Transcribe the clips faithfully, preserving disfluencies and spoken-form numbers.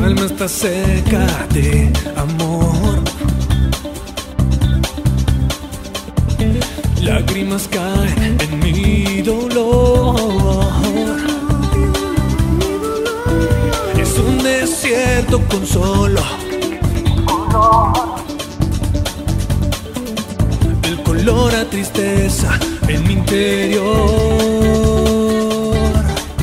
alma está seca de amor. Lágrimas caen en mi dolor. Es un desierto con solo el color a tristeza en mi interior.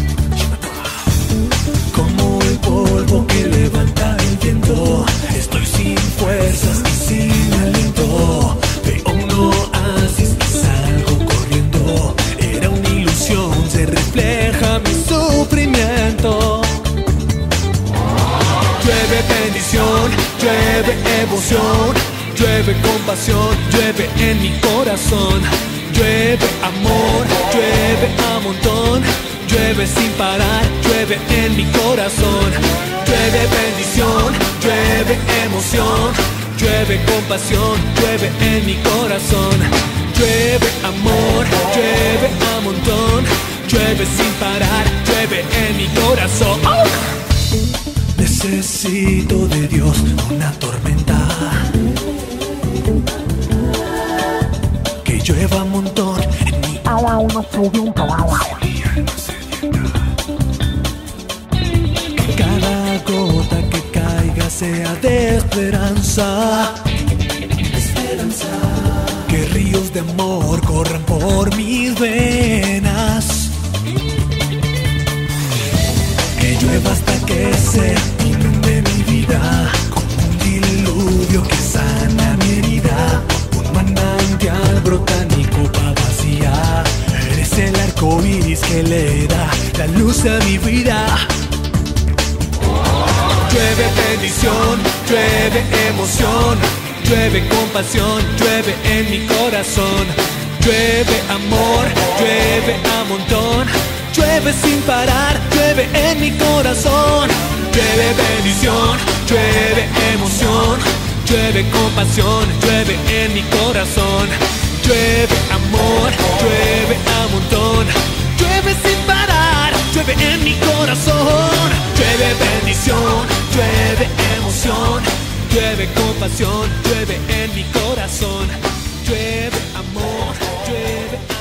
Como el polvo que levanta el viento, estoy sin fuerzas y sin aliento. Veo un oasis y salgo corriendo. Era una ilusión, se refleja mi sufrimiento. Llueve bendición, llueve emoción, llueve compasión, llueve en mi corazón. Llueve amor, llueve a montón, llueve sin parar, llueve en mi corazón. Llueve bendición, llueve emoción, llueve compasión, llueve en mi corazón. Llueve amor, llueve a montón, llueve sin parar, llueve en mi corazón. ¡Oh! Necesito de Dios una tormenta, que llueva un montón en mi que cada gota que caiga sea de esperanza, esperanza. Que ríos de amor corran por mis venas, que llueva hasta que se inunde mi vida, como un diluvio que sana mi herida. Un manantial brota en mi copa vacía. Eres el arco iris que le da la luz a mi vida. Llueve bendición, llueve emoción, llueve compasión, llueve en mi corazón. Llueve amor, llueve a montón, llueve sin parar, llueve en mi corazón. Llueve bendición, llueve emoción, llueve compasión, llueve en mi corazón. Llueve amor, llueve a montón, llueve sin parar, llueve en mi corazón. Llueve bendición, llueve emoción, llueve compasión, llueve en mi corazón. Llueve amor, llueve